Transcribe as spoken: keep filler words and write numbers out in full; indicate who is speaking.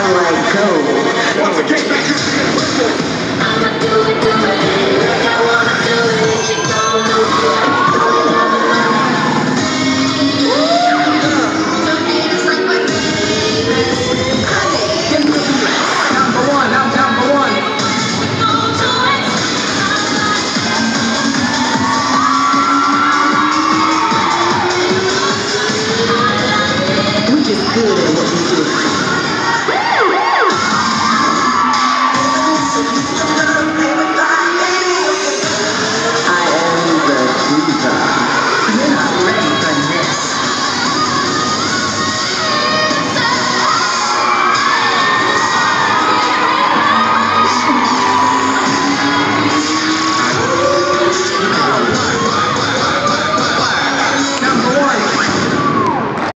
Speaker 1: how I go. Once again, back to the I'ma do it.